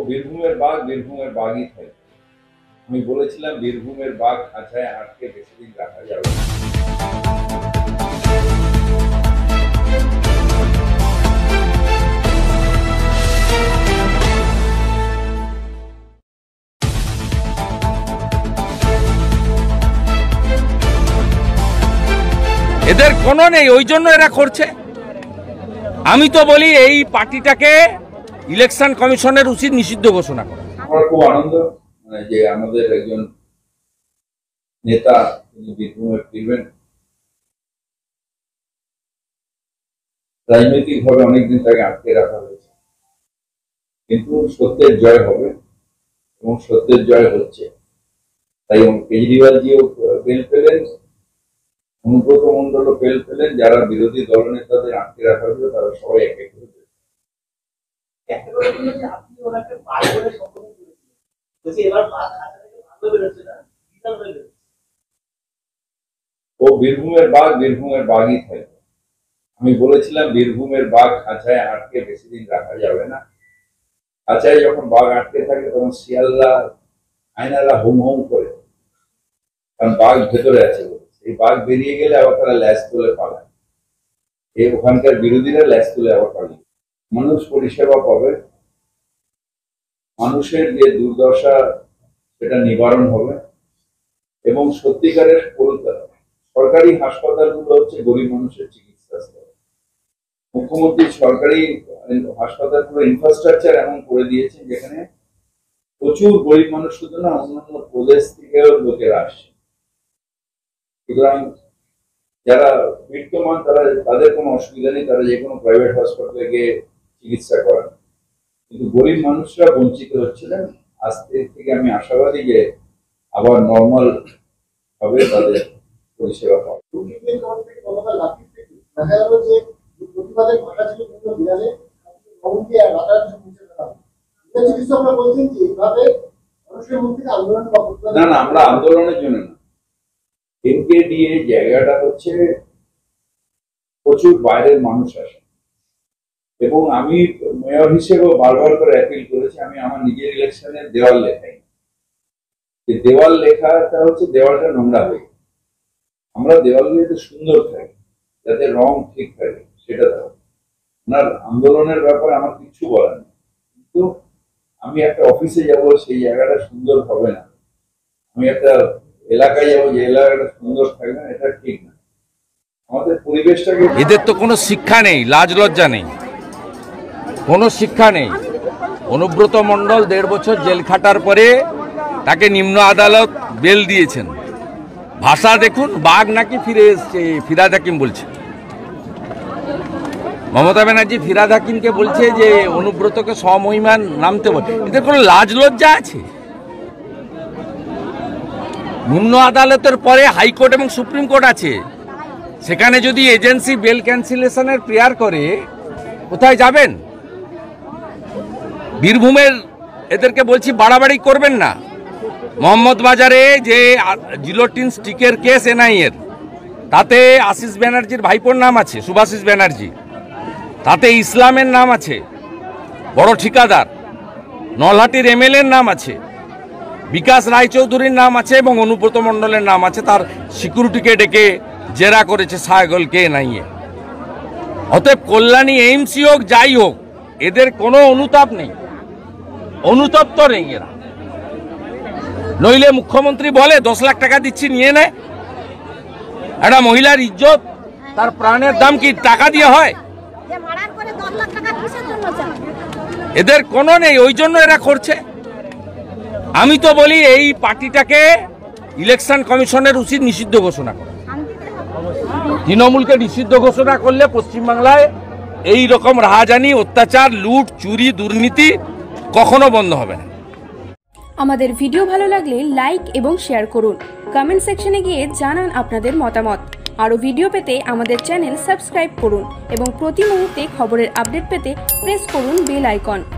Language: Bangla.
বীরভূমের বাঘই থাকে। আমি বলেছিলাম বীরভূমের বাঘ খাঁচায় আটকে বেশি দিন রাখা যাবে না। এদের কোনো নেই, ওই জন্য এরা করছে। আমি তো বলি এই পার্টিটাকে ইলেকশন কমিশনের উচিত নিষিদ্ধ ঘোষণা করা। আমার খুব আনন্দ যে আমাদের একজন নেতা তিনি বীরভূমে ফিরবেন। রাজনৈতিক ভাবে অনেকদিন তাকে আটকে রাখা হয়েছে, কিন্তু সত্যের জয় হবে এবং সত্যের জয় হচ্ছে। তাই কেজরিওয়ালজিও বেল পেলেন, অনুব্রত মন্ডলও বেল পেলেন। যারা বিরোধী দলনেতাদের আটকে রাখা হয়েছিল তারা সবাই এক এক করে। ও বীরভূমের বাঘই থাকে। আমি বলেছিলাম বীরভূমের বাঘ খাঁচায় আটকে বেশি দিন রাখা যাবে না। খাঁচায় যখন বাঘ আটকে থাকে তখন শিয়ালরা আয়নারা হুম হুম করে, কারণ বাঘ ভেতরে আছে। এই বাঘ বেরিয়ে গেলে আবার তারা ল্যাস তুলে পালায়। এই ওখানকার বিরোধীরা ল্যাস তুলে আবার পালিয়ে। মানুষ পরিষেবা পাবে, মানুষের যে দুর্দশা সেটা নিবারণ হবে এবং সত্যিকারের সরকারি হাসপাতালগুলো হচ্ছে গরিব মানুষের চিকিৎসা। মুখ্যমন্ত্রী সরকারি হাসপাতালগুলো ইনফ্রাস্ট্রাকচার এমন করে দিয়েছেন যেখানে প্রচুর গরিব মানুষ শুধু না, অন্যান্য প্রদেশ থেকেও লোকেরা আসছে। সুতরাং যারা বিত্তমান তাদের কোনো অসুবিধা নেই, তারা যে কোনো প্রাইভেট হাসপাতালে গিয়ে চিকিৎসা করান। কিন্তু গরিব মানুষরা বঞ্চিত হচ্ছিলেন। আজ থেকে আমি আশাবাদী যে আবার নর্মাল ভাবে তাদের পরিষেবা পাওয়া। না না, আমরা আন্দোলনের জন্য না। এনকেডিএ জায়গাটা হচ্ছে প্রচুর বাইরের মানুষ আসে এবং আমি মেয়র হিসেবেও বারবার করে অ্যাপিল করেছি। আমি আমার নিজের ইলেকশনের দেওয়াল লেখাই। দেওয়াল লেখাটা হচ্ছে দেওয়ালটা নোংরা হয়ে, আমরা দেওয়ালগুলো যাতে সুন্দর থাকে, যাতে রং ঠিক থাকে, সেটা দেওয়া। ওনার আন্দোলনের ব্যাপারে আমার কিছু বলার নেই, কিন্তু আমি একটা অফিসে যাব, সেই জায়গাটা সুন্দর হবে না। আমি একটা এলাকায় যাবো, যে এলাকাটা সুন্দর থাকবে না, এটা ঠিক না। আমাদের পরিবেশটাকে, এদের তো কোনো শিক্ষা নেই, লাজ লজ্জা নেই, কোনো শিক্ষা নেই। অনুব্রত মণ্ডল 1.5 বছর জেল খাটার পরে তাকে নিম্ন আদালত বেল দিয়েছেন। ভাষা দেখুন, বাঘ নাকি ফিরে এসছে। ফিরহাদ হাকিম বলছে, মমতা ব্যানার্জি ফিরহাদ হাকিমকে বলছে যে অনুব্রতকে স্বমহিমান নামতে বলে। এদের কোনো লাজ লজ্জা আছে? নিম্ন আদালতের পরে হাইকোর্ট এবং সুপ্রিম কোর্ট আছে। সেখানে যদি এজেন্সি বেল ক্যান্সেলেশনের প্রেয়ার করে, কোথায় যাবেন? বীরভূমের এদেরকে বলছি বাড়াবাড়ি করবেন না। মোহাম্মদ বাজারে যে জিলোটিন স্টিকের কেস এনআইএর, তাতে আশিস ব্যানার্জির ভাইপোর নাম আছে, শুভাশিস ব্যানার্জি। তাতে ইসলামের নাম আছে, বড় ঠিকাদার। নলহাটির এমএলএর নাম আছে, বিকাশ রায়চৌধুরীর নাম আছে এবং অনুব্রত মণ্ডলের নাম আছে। তার সিকিউরিটিকে ডেকে জেরা করেছে সায়গলকে এনআইএ। অতএব কল্যাণী এইমসই হোক, যাই হোক, এদের কোনো অনুতাপ নেই, অনুতপ্ত নেই এরা। নইলে মুখ্যমন্ত্রী বলে 10 লাখ টাকা দিচ্ছি, নিয়ে নেয়। একটা মহিলার ইজ্জত, তার প্রাণের দাম কি টাকা দিয়ে হয়? এদের কোনো নেই, ওই জন্য এরা করছে। আমি তো বলি এই পার্টিটাকে ইলেকশন কমিশনের উচিত নিষিদ্ধ ঘোষণা করা। তৃণমূলকে নিষিদ্ধ ঘোষণা করলে পশ্চিমবাংলায় এই রকম রাহাজানি, অত্যাচার, লুট, চুরি, দুর্নীতি কখনো বন্ধ হবে না। আমাদের ভিডিও ভালো লাগলে লাইক এবং শেয়ার করুন। কমেন্ট সেকশনে গিয়ে জানান আপনাদের মতামত। আরও ভিডিও পেতে আমাদের চ্যানেল সাবস্ক্রাইব করুন এবং প্রতি মুহূর্তে খবরের আপডেট পেতে প্রেস করুন বেল আইকন।